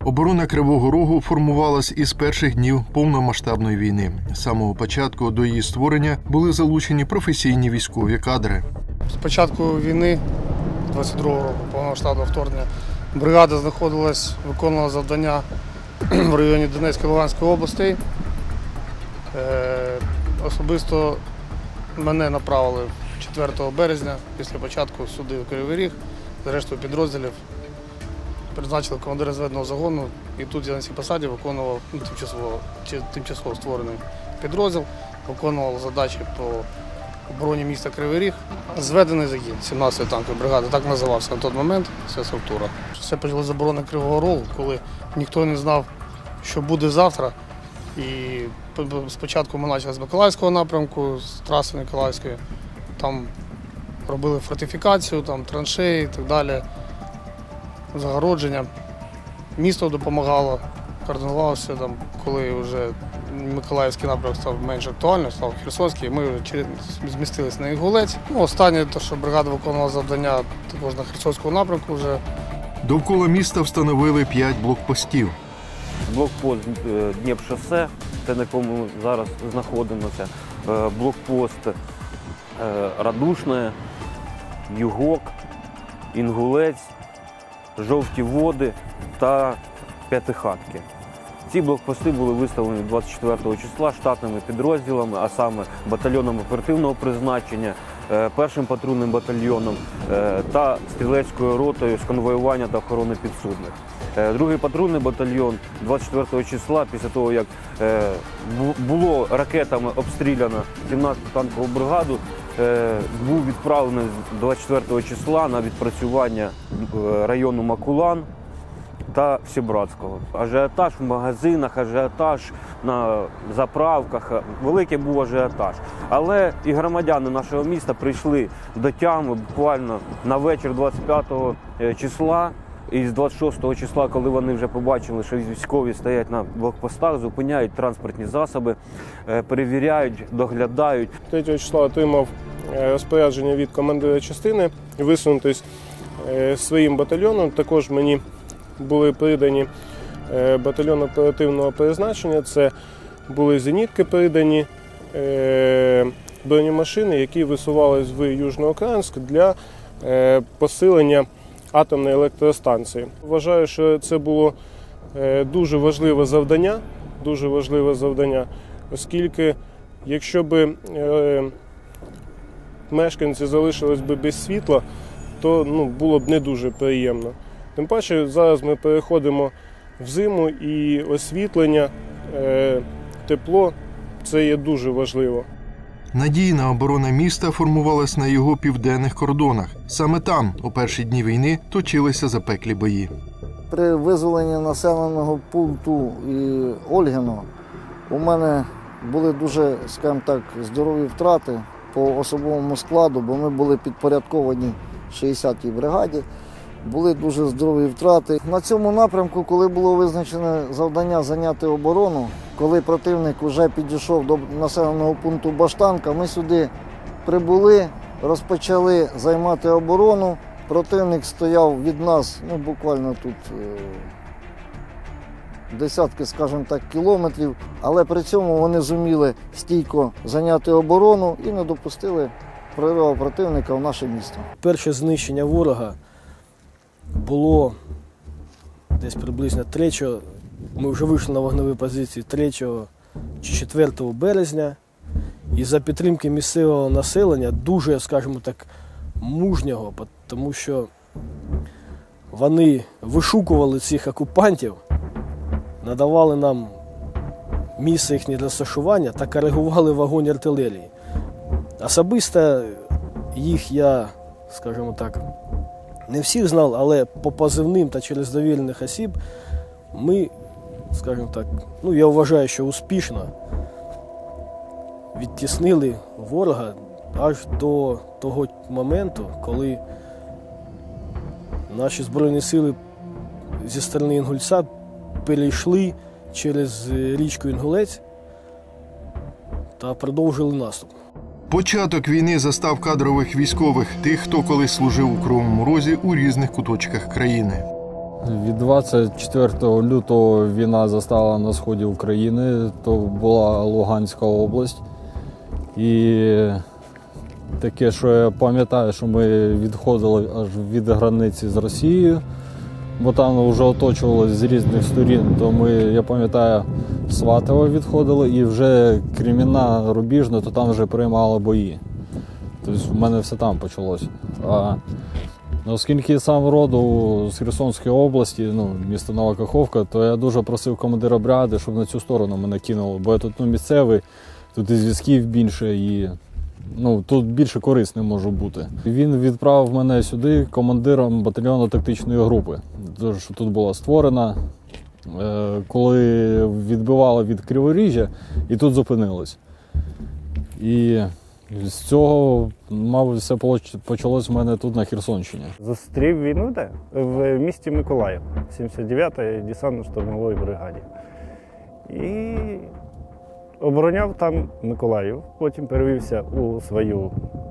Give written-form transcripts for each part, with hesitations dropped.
Оборона Кривого Рогу формувалась із перших днів повномасштабної війни. З самого початку до її створення були залучені професійні військові кадри. З початку війни, 22-го року, повномасштабного вторгнення, бригада знаходилась, виконувала завдання в районі Донецької та Луганської областей. Особисто мене направили 4 березня після початку сюди в Кривий Ріг, з рештою підрозділів. Призначили командира зведеного загону, і тут я на цій посаді виконував тимчасово створений підрозділ, виконував задачі по обороні міста Кривий Ріг. Зведений загін 17-ї танкової бригади, так називався на той момент ця структура. Все почали з оборони Кривого Рогу, коли ніхто не знав, що буде завтра. І спочатку ми почали з Миколаївського напрямку, з траси Миколаївської. Там робили фортифікацію, там траншеї і так далі. Загородження. Місто допомагало, координувалося, коли вже Миколаївський напрямок став менш актуальним, став Херсонський, ми вже змістилися на Інгулець. Останнє, що бригада виконувала завдання також на Херсонському напрямку вже. Довкола міста встановили 5 блокпостів. Блокпост Дніпр-шосе, те, на якому ми зараз знаходимося, блокпост Радушне, Югок, Інгулець, Жовті Води та П'ятихатки. Ці блокпости були виставлені 24 числа штатними підрозділами, а саме батальйоном оперативного призначення, першим патрульним батальйоном та стрілецькою ротою з конвоювання та охорони підсудних. Другий патрульний батальйон 24 числа, після того, як було ракетами обстріляно 17-ту танкову бригаду, був відправлений 24 числа на відпрацювання району Макулан та Всебратського. Ажіотаж в магазинах, ажіотаж на заправках, великий був ажіотаж. Але і громадяни нашого міста прийшли до тями буквально на вечір 25 числа. І з 26 числа, коли вони вже побачили, що військові стоять на блокпостах, зупиняють транспортні засоби, перевіряють, доглядають. 3 числа отримав розпорядження від командира частини висунутись своїм батальйоном. Також мені були передані батальйон оперативного призначення. Це були зенітки передані, бронемашини, які висувались в Южноукраїнськ для посилення атомної електростанції. Вважаю, що це було дуже важливе завдання, оскільки якщо б мешканці залишились би без світла, то було б не дуже приємно. Тим паче зараз ми переходимо в зиму і освітлення, тепло – це є дуже важливо. Надійна оборона міста формувалась на його південних кордонах. Саме там, у перші дні війни, точилися запеклі бої. При визволенні населеного пункту Ольгино у мене були дуже, скажімо так, здорові втрати по особовому складу, бо ми були підпорядковані 60-й бригаді. Були дуже здорові втрати. На цьому напрямку, коли було визначене завдання зайняти оборону, коли противник вже підійшов до населеного пункту Баштанка, ми сюди прибули, розпочали займати оборону. Противник стояв від нас, буквально тут десятки, скажімо так, кілометрів, але при цьому вони зуміли стійко зайняти оборону і не допустили прориву противника в наше місто. Перше знищення ворога було десь приблизно 3-го, ми вже вийшли на вогневі позиції 3 чи 4 березня. І за підтримки місцевого населення, дуже, скажімо так, мужнього, тому що вони вишукували цих окупантів, надавали нам місце їхнього розташування та коригували вогонь артилерії. Особисто їх я, скажімо так, не всіх знав, але по позивним та через довірених осіб ми, скажімо так, я вважаю, що успішно відтіснили ворога аж до того моменту, коли наші Збройні сили зі сторони Інгульця перейшли через річку Інгулець та продовжили наступ. Початок війни застав кадрових військових, тих, хто колись служив у Кривому Розі у різних куточках країни. Від 24 лютого війна застала на сході України, то була Луганська область. І таке, що я пам'ятаю, що ми відходили аж від границі з Росією, бо там вже оточувалося з різних сторін, то ми, я пам'ятаю, в Сватово відходили і вже Кремінна, Рубіжне, то там вже приймали бої. Тобто в мене все там почалося. А оскільки сам роду з Херсонської області, місто Нова Каховка, то я дуже просив командира бригади, щоб на цю сторону мене кинуло, бо я тут місцевий, тут і зв'язків більше, і тут більше корисне може бути. Він відправив мене сюди командиром батальйону тактичної групи, що тут була створена, коли відбивали від Криворіжжя, і тут зупинились. І з цього, мабуть, все почалось в мене тут, на Херсонщині. Зустрів війну в місті Миколаїв, 79-й десантно-штурмовій бригаді. І обороняв там Миколаїв, потім перевівся у свою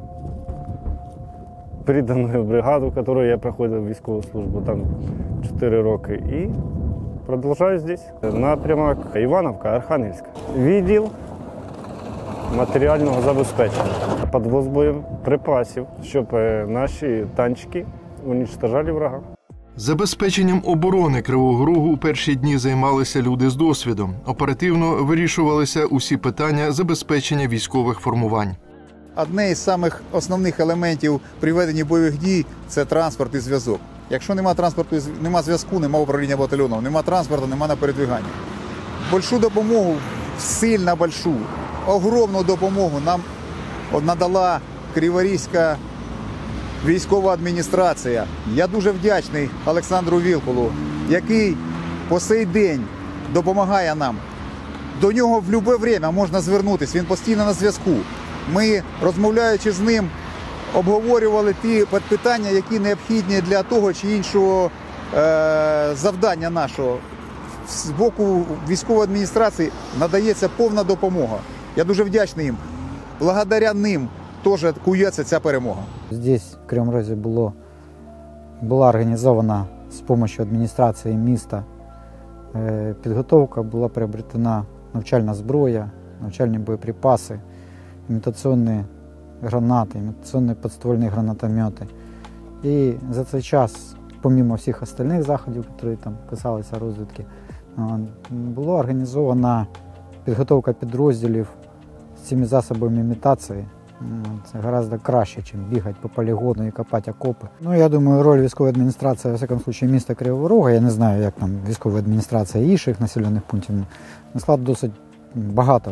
придану бригаду, в якій я проходив військову службу там 4 роки. І продовжую здесь. Напрямок Івановка, Архангельська. Відділ матеріального забезпечення, підвоз боєприпасів, щоб наші танчики уничтожали врага. Забезпеченням оборони Кривого Рогу у перші дні займалися люди з досвідом. Оперативно вирішувалися усі питання забезпечення військових формувань. Одне із самих основних елементів при веденні бойових дій – це транспорт і зв'язок. Якщо немає транспорту, немає зв'язку, немає управління батальйоном, немає транспорту, немає на передвигання. Большу допомогу, сильно большу, огромну допомогу нам надала Криворізька військова адміністрація. Я дуже вдячний Олександру Вілкулу, який по сей день допомагає нам. До нього в будь-яке час можна звернутися, він постійно на зв'язку. Ми, розмовляючи з ним, обговорювали ті питання, які необхідні для того чи іншого завдання нашого. З боку військової адміністрації надається повна допомога. Я дуже вдячний їм. Благодаря ним теж кується ця перемога. Здесь, в Кривому Розі, була організована з допомогою адміністрації міста підготовка, була приобретена навчальна зброя, навчальні боєприпаси, імітаційні гранати, імітаційні підствольні гранатомети. І за цей час, помимо всіх остальних заходів, які там касалися розвідки, була організована підготовка підрозділів з цими засобами імітації. Це гораздо краще, ніж бігати по полігону і копати окопи. Я думаю, роль військової адміністрації, во всякому випадку, міста Кривого Рога, я не знаю, як там військова адміністрація інших населених пунктів, несла досить багато.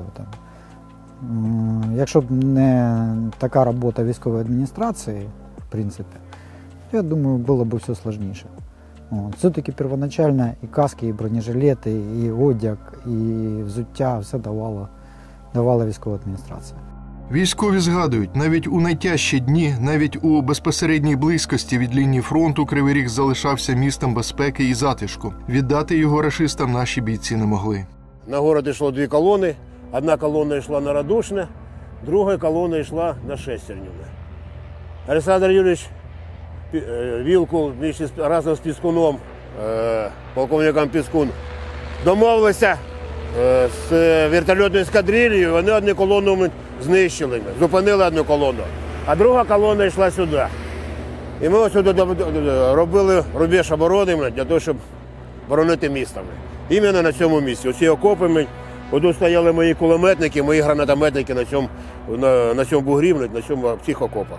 Якщо б не така робота військової адміністрації, в принципі, я думаю, було б все складніше. Все-таки первоначально і каски, і бронежилети, і одяг, і взуття, все давала військова адміністрація. Військові згадують, навіть у найтяжчі дні, навіть у безпосередній близькості від лінії фронту Кривий Ріг залишався містом безпеки і затишку. Віддати його рашистам наші бійці не могли. На город йшло 2 колони. Одна колона йшла на Радушне, друга колона йшла на Шестернівне. Олександр Юрійович Вілкул разом з Піскуном, полковником Піскун, домовилися з вертольотною ескадрильєю, вони одну колону знищили, зупинили одну колону, а друга колона йшла сюди. І ми ось сюди робили рубеж оборони для того, щоб боронити місто. Іменно на цьому місці. Оці окопи, тут стояли мої кулеметники, мої гранатометники на цьому бугрі, в цих окопах.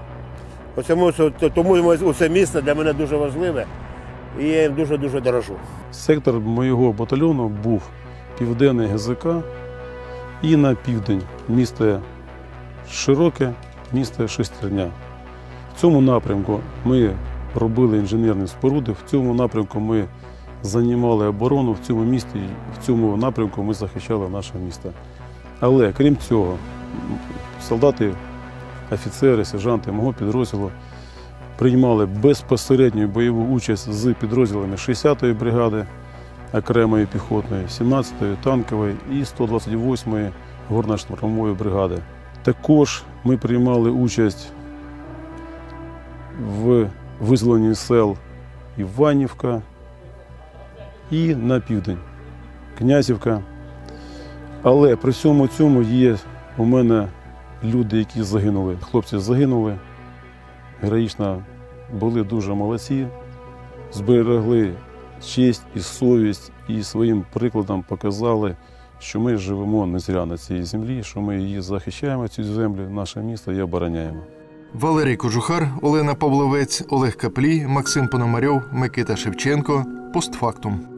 Тому це місце для мене дуже важливе і я їм дуже-дуже дорожу. Сектор моєго батальйону був Південний ГЗК і на південь місто Широке, місто Шестерня. В цьому напрямку ми робили інженерні споруди, в цьому напрямку ми займали оборону, в цьому місті, в цьому напрямку ми захищали наше місто. Але крім цього, солдати, офіцери, сержанти мого підрозділу приймали безпосередню бойову участь з підрозділами 60-ї бригади окремої піхотної, 17-ї танкової і 128-ї горно-штурмової бригади. Також ми приймали участь в визволенні сел Іванівка, і на південь. Князівка. Але при всьому цьому є у мене люди, які загинули. Хлопці загинули, героїчно були дуже молодці, зберегли честь і совість і своїм прикладом показали, що ми живемо не зря на цій землі, що ми її захищаємо, цю землю, наше місто, і обороняємо. Валерій Кожухар, Олена Павловець, Олег Каплій, Максим Пономарьов, Микита Шевченко. Постфактум.